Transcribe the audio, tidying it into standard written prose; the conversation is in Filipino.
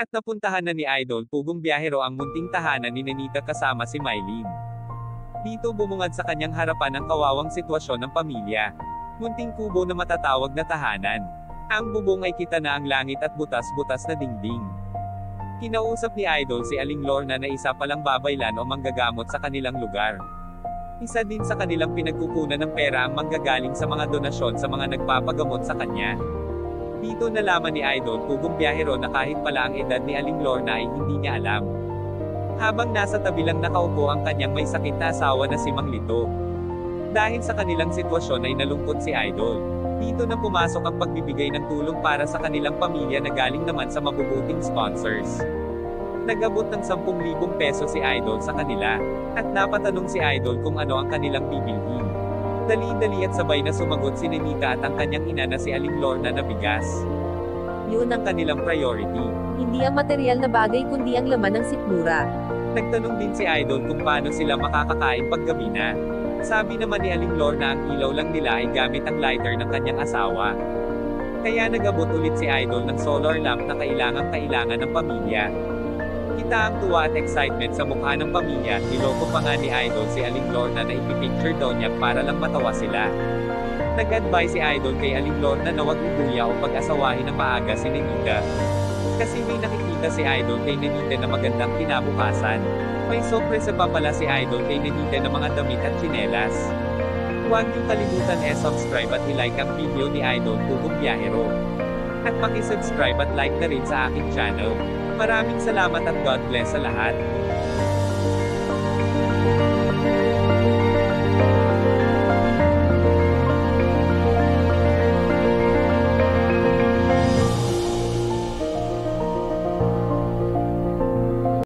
At napuntahan na ni Idol Pugong Biyahero ang munting tahanan ni Nenita kasama si Mylene. Dito bumungad sa kanyang harapan ang kawawang sitwasyon ng pamilya. Munting kubo na matatawag na tahanan. Ang bubong ay kita na ang langit at butas-butas na dingding. Kinausap ni Idol si Aling Lorna na isa palang babaylan o manggagamot sa kanilang lugar. Isa din sa kanilang pinagkukunan ng pera ang manggagaling sa mga donasyon sa mga nagpapagamot sa kanya. Dito nalaman ni Idol Pugong Biyahero na kahit pala ang edad ni Aling Lorna ay hindi niya alam. Habang nasa tabi lang nakaupo ang kanyang may sakit na asawa na si Mang Lito. Dahil sa kanilang sitwasyon ay nalungkot si Idol. Dito na pumasok ang pagbibigay ng tulong para sa kanilang pamilya na galing naman sa mabubuting sponsors. Nag-abot ng 10,000 peso si Idol sa kanila, at napatanong si Idol kung ano ang kanilang bibilhin. Dali-dali at sabay na sumagot si Nenita at ang kanyang ina na si Aling Lorna na bigas. Yun ang kanilang priority. Hindi ang material na bagay kundi ang laman ng sikmura. Nagtanong din si Idol kung paano sila makakakain paggabi na. Sabi naman ni Aling Lorna ang ilaw lang nila ay gamit ang lighter ng kanyang asawa. Kaya nag-abot ulit si Idol ng solar lamp na kailangan ng pamilya. Kita ang tuwa at excitement sa mukha ng pamilya, niloko pa nga ni Idol si Aling Lorna na ipipicture daw niya para lang matawa sila. Nag-advise si Idol kay Aling Lorna na wag ibuya o pag-asawahin ng maaga si Nenita. Kasi may nakikita si Idol kay Nenita na magandang kinabukasan. May sorpresa pa pala si Idol kay Nenita na mga damit at tsinelas. Huwag niyong kalimutan subscribe at i-like ang video ni Idol Pugong Biyahero. At paki-subscribe at like na rin sa aking channel. Maraming salamat at God bless sa lahat.